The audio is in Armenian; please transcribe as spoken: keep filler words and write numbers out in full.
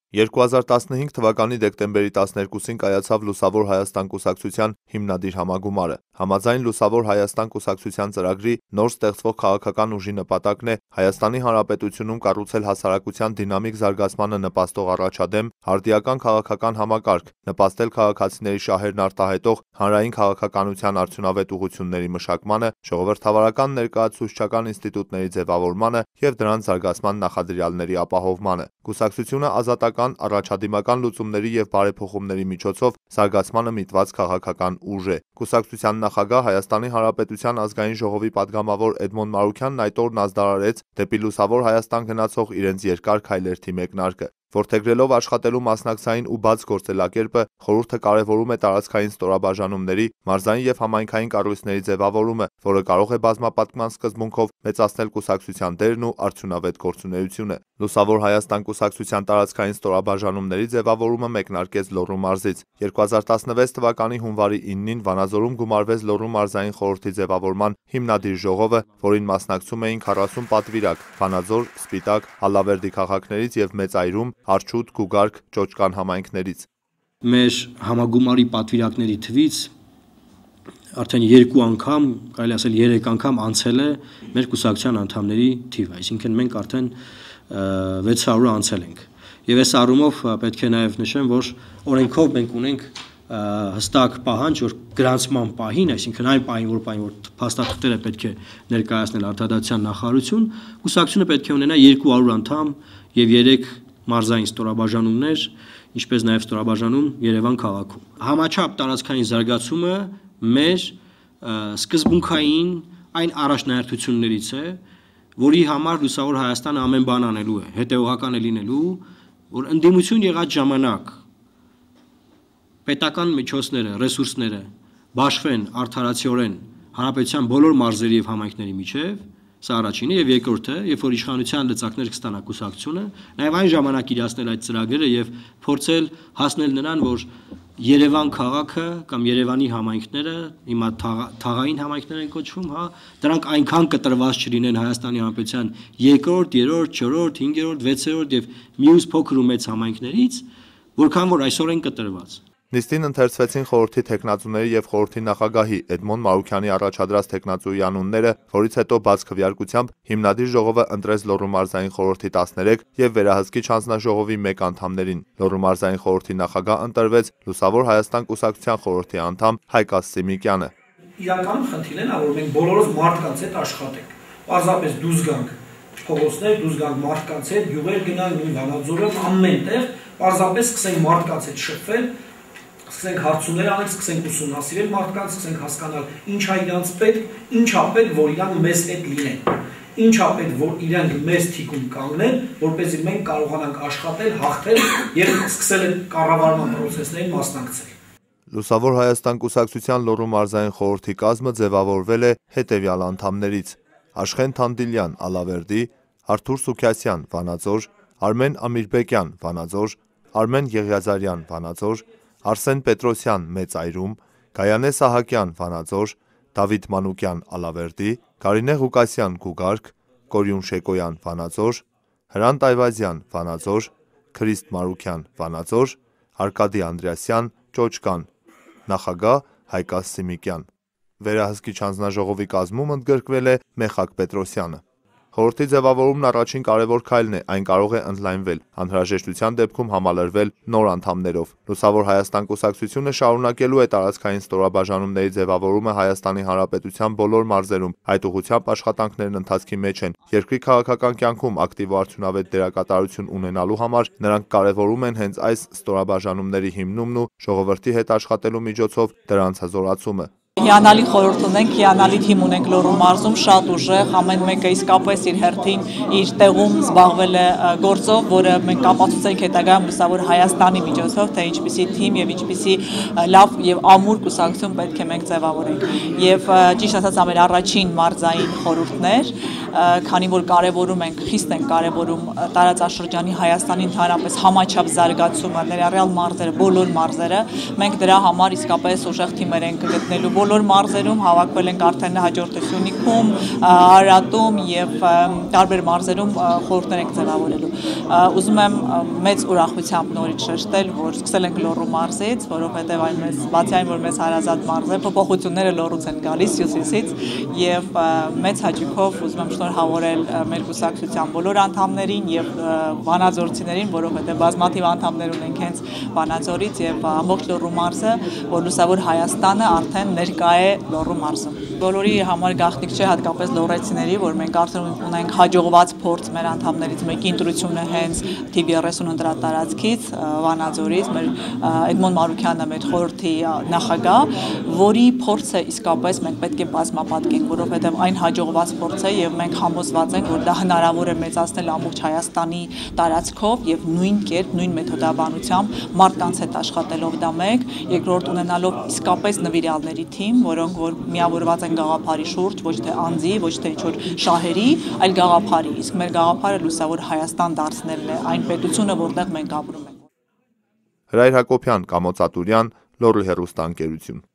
երկու հազար տասնհինգ թվականի դեկտեմբերի տասներկուսին կայացավ Լուսավոր Հայաստան կուսակցության հիմնադիր համագումարը։ Համաձայն Լուսավոր Հայաստան կուսակցության ծրագրի նոր ստեղծվող քաղաքական ուժի նպատակն է Հայաստանի Հանրապետությունում կառուցել հասարակության դինամիկ զարգացմանը նպաստող առաջադեմ արդիական քաղաքական համակարգ, նպաստել քաղաքացիների շահերն արտահայտող հանրային քաղաքականության արդյունավետ ուղղությունների մշակմանը, ժողովրդավարական ներկայացուցչական ինստիտուտների ձևավորմանը և դրանց զարգացման նախադրյալների ապահովմանը։ Կուսակցությունը ազատական, առաջադիմական լուծումների և բարեփոխումների միջոցով զարգացմանը միտված քաղաքական ուժ է։ Կուսակցության նախագահ Հայաստանի Հանրապետության ազգային ժողովի պատգամավոր Էդմոն Մարուքյանն այդ օրն ազդարարեց դեպի Լուսավոր Հայաստան գնացող իրենց երկար քայլերթի մեկնարկը։ Որդեգրելով աշխատելու մասնակցային ու բաց գործելակերպը, խորհուրդը կարևորում է տարածքային ստորաբաժանումների, մարզային և համայնքային կառույցների ձևավորումը, որը կարող է բազմապատկման սկզբունքով մեծացնել կուսակցության դերն ու արդյունավետ գործունեությունը։ Լուսավոր Հայաստան կուսակցության տարածքային ստորաբաժանումների ձևավորումը մեկնարկեց Լոռու մարզից։ երկու հազար տասնվեց թվականի հունվարի իննին Վանաձորում գումարվեց Լոռու մարզային խորհրդի ձևավորման հիմնադիր ժողովը, որին մասնակցում էին քառասուն պատվիրակ Վանաձոր, Սպիտակ, Ալավերդի քաղաքներից և Մեծայրում, Արջուտ, Գուգարք, Ճոճկան համայնքներից։ Մեր համագումարի պատվիրակների թվից արդեն երկու անգամ, կարելի ասել երեք անգամ անցել է մեր կուսակցության անդամների թիվը, այսինքն մենք արդեն վեց հարյուր անցել ենք։ Եվ այս առումով պետք է նաև նշեմ, որ օրենքով մենք ունենք հստակ պահանջ, որ գրանցման պահին, այսինքն այն պահին, որ պահին, որ փաստաթղթերը պետք է ներկայացնել արտադրության նախարարություն, կուսակցությունը պետք է ունենա երկու հարյուր անդամ եւ երեք մարզային ստորաբաժանումներ, ինչպես նաև ստորաբաժանում Երևան քաղաքում։ Համաչափ տարածքային զարգացումը մեր սկզբունքային այն առաջնահերթություններից է, որի համար Լուսավոր Հայաստանը ամեն բան անելու է, հետևողական է լինելու, որ ընդդիմություն եղած ժամանակ պետական միջոցները, ռեսուրսները բաշխվեն արդարացիորեն հանրապետության բոլոր մարզերի եւ համայնքների միջև, սա առաջինը, եւ երկրորդը, երբ որ իշխանության լծակներ կստանա կուսակցությունը, նաեւ այն ժամանակ իրացնել այդ ծրագրերը եւ փորձել հասնել նրան, որ Երևան քաղաքը կամ Երևանի համայնքները, հիմա թաղային համայնքներ են կոչվում, հա, դրանք այնքան կտրված չլինեն Հայաստանի Հանրապետության երկրորդ, երրորդ, չորրորդ, հինգերորդ, վեցերորդ եւ մյուս փոքր ու մեծ համայնքներից, որքան որ այսօր են կտրված։ Նիստին ընթերցվեցին խորհրդի թեկնածուների և խորհրդի նախագահի Էդմոն Մարուքյանի առաջադրած թեկնածուի անունները, որից հետո բաց քվեարկությամբ հիմնադիր ժողովը ընտրեց Լոռու մարզային խորհրդի տասներեք և վերահսկիչ հանձնաժողովի մեկ անդամներին։ Լոռու մարզային խորհրդի նախագահ ընտրվեց Լուսավոր Հայաստան կուսակցության խորհրդի անդամ Հայկաս Սիմիկյանը։ Իրականում խնդիրն է, որ մենք բոլորս մարդկանց հետ աշխատենք։ Պարզապես դուրս գանք փողոցներ, դուրս գանք մարդկանց հետ, գյուղեր գնանք, նույն Վանաձորում, ամենտեղ, պարզապես սկսենք մարդկանց հետ շփվել, սկսենք հարցումներ անել, սկսենք ուսումնասիրել մարդկանց, սկսենք հասկանալ ինչա իրանց պետք, ինչա պետք, որ իրանք մեզ հետ լինեն, ինչա պետք, որ իրանք մեզ թիկուն կանգնեն, որպեսզի մենք կարողանանք աշխատել, հաղթել եւ սկսել այդ կառավարման process-ներին մասնակցել։ Լուսավոր Հայաստան կուսակցության Լոռու մարզային խորհրդի կազմը ձևավորվել է հետևյալ անդամներից. Աշխեն Թանդիլյան, Ալավերդի, Արթուր Սուքյասյան, Վանաձոր, Արմեն Ամիրբեկյան, Վանաձոր, Արմեն Եղիազարյան, Վանաձոր, Արսեն Պետրոսյան, Մեծայրում, Գայանե Սահակյան, Վանաձոր, Դավիթ Մանուկյան, Ալավերդի, Կարինե Ղուկասյան, Գուգարք, Կորյուն Շեկոյան, Վանաձոր, Հրանտ Այվազյան, Վանաձոր, Քրիստ Մարուքյան, Վանաձոր, Արկադի Անդրեասյան, Ճոճկան, նախագահ Հայկաս Սիմիկյան։ Վերահսկիչ հանձնաժողովի կազմում ընդգրկվել է Մեխակ Պետրոսյանը։ Խորհրդի ձևավորումն առաջին կարևոր քայլն է, այն կարող է ընդլայնվել, անհրաժեշտության դեպքում համալրվել նոր անդամներով։ Լուսավոր Հայաստան կուսակցությունը շարունակելու է տարածքային ստորաբաժանումների ձևավորումը Հայաստանի Հանրապետության բոլոր մարզերում։ Այդ ուղղությամբ աշխատանքներն ընթացքի մեջ են։ Երկրի քաղաքական կյանքում ակտիվ ու արդյունավետ դերակատարություն ունենալու համար նրանք կարևորում են հենց այս ստորաբաժանումների հիմնումն ու ժողովրդի հետ աշխատելու միջոցով դրանց հզորացումը։ Հիանալի խորհուրդ ունենք, հիանալի թիմ ունենք Լոռու մարզում, շատ ուժեղ, ամեն մեկը իսկապես իր հերթին, իր տեղում զբաղվել է գործով, որը մենք կապացուցենք հետագայում Լուսավոր Հայաստանի միջոցով, թե ինչպիսի թիմ եւ ինչպիսի լավ եւ ամուր կուսակցություն պետք է մենք ձևավորենք։ Եվ ճիշտ ասած ամեն առաջին մարզային խորհուրդներ, քանի որ կարևորում ենք, խիստ ենք կարևորում տարածաշրջանի Հայաստանի ընդհանրապես համաչափ զարգացումը, ներառյալ մարզերը, բոլոր մարզերը, մենք դրա համար իսկապես ուժեղ թիմեր ենք գտնելու բոլոր մարզերում հավաքվել ենք արդեն հաջորդ Սյունիքում, Արարատում եւ տարբեր մարզերում խորհուրդներ ենք ձևավորելու։ Ուզում եմ մեծ ուրախությամբ նորից շեշտել, որ սկսել ենք Լոռու մարզից, որովհետեւ այն մեզ բացի այն, որ մեզ հարազատ մարզ է, փոփոխությունները Լոռուց են գալիս Հյուսիսից եւ մեծ հաճույքով ուզում եմ շնորհավորել մեր կուսակցության բոլոր անդամներին եւ վանաձորցիներին, որովհետեւ բազմաթիվ անդամներ ունենք հենց Վանաձորից եւ ամբողջ Լոռու մարզը, որ լուսավոր Հայաստանը արդեն ներկա է Լոռու մարզում։ Բոլորի համար գաղտնիք չէ, հատկապես լոռեցիների, որ մենք արդեն ունենք հաջողված փորձ մեր անդամներից մեկի ընտրությունը հենց թիվ երեսուն ընտրատարածքից Վանաձորից, մեր Էդմոն Մարուքյանը մեր խորհրդի նախագահ, որի փորձը իսկապես մենք պետք է բազմապատկենք, որովհետև այն հաջողված փորձ է եւ մենք համոզված ենք, որ դա հնարավոր է մեծացնել ամբողջ Հայաստանի տարածքով եւ նույն կերպ, նույն մեթոդաբանությամբ մարդկանց հետ աշխատելով դա մեկ, երկրորդ ունենալով իսկապես նվիրյալների թիմ, որոնք որ միավորված են գաղափարի շուրջ, ոչ թե անձի, ոչ թե ինչ-որ շահերի, այլ գաղափարի, իսկ մեր գաղափարը լուսավոր Հայաստան դարձնելն է, այն պետությունը, որտեղ մենք ապրում ենք։ Հրայր Հակոբյան, Կամո Ծատուրյան, Լոռու հեռուստաընկերություն։